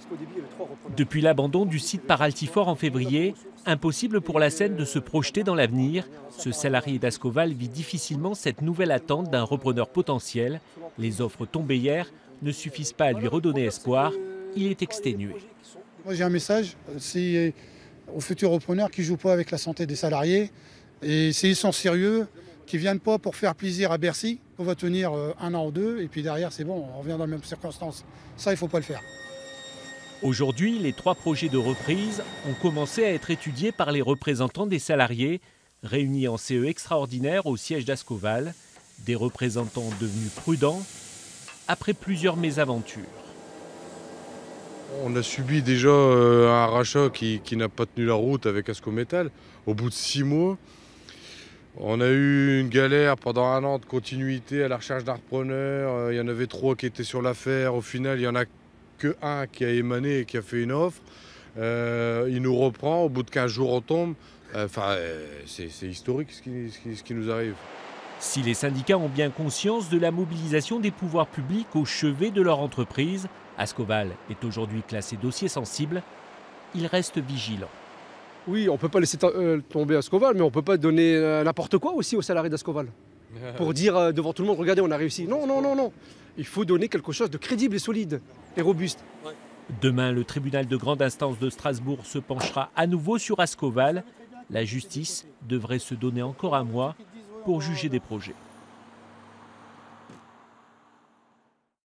Depuis l'abandon du site par Altifort en février, impossible pour la Seine de se projeter dans l'avenir. Ce salarié d'Ascoval vit difficilement cette nouvelle attente d'un repreneur potentiel. Les offres tombées hier ne suffisent pas à lui redonner espoir. Il est exténué. Moi j'ai un message, c'est aux futurs repreneurs qui ne jouent pas avec la santé des salariés. Et s'ils sont sérieux, qui ne viennent pas pour faire plaisir à Bercy. On va tenir 1 an ou 2 et puis derrière c'est bon, on revient dans les mêmes circonstances. Ça il ne faut pas le faire. Aujourd'hui, les 3 projets de reprise ont commencé à être étudiés par les représentants des salariés, réunis en CE extraordinaire au siège d'Ascoval. Des représentants devenus prudents après plusieurs mésaventures. On a subi déjà un rachat qui n'a pas tenu la route avec Ascométal. Au bout de 6 mois, on a eu une galère pendant 1 an de continuité à la recherche d'un repreneur. Il y en avait 3 qui étaient sur l'affaire. Au final, il n'y en a qu'un qui a émané et qui a fait une offre. Il nous reprend. Au bout de 15 jours, on tombe. C'est historique ce qui nous arrive. Si les syndicats ont bien conscience de la mobilisation des pouvoirs publics au chevet de leur entreprise, Ascoval est aujourd'hui classé dossier sensible. Ils restent vigilants. Oui, on ne peut pas laisser tomber Ascoval, mais on ne peut pas donner n'importe quoi aussi aux salariés d'Ascoval. Pour dire devant tout le monde, regardez, on a réussi. Non, non, non, non. Il faut donner quelque chose de crédible et solide et robuste. Demain, le tribunal de grande instance de Strasbourg se penchera à nouveau sur Ascoval. La justice devrait se donner encore un mois pour juger des projets.